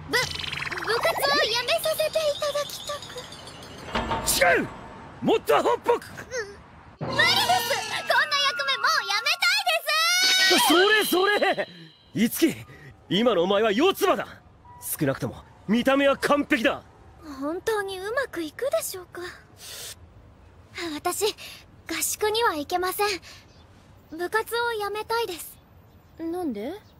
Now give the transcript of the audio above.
部活を辞めさせていただきたく。 違う、もっと本っぽく。 無理です。こんな役目もうやめたいです。 それいつき、今のお前は四つ葉だ。少なくとも見た目は完璧だ。 本当にうまくいくでしょうか。私合宿には行けません。部活を辞めたいです。 なんで？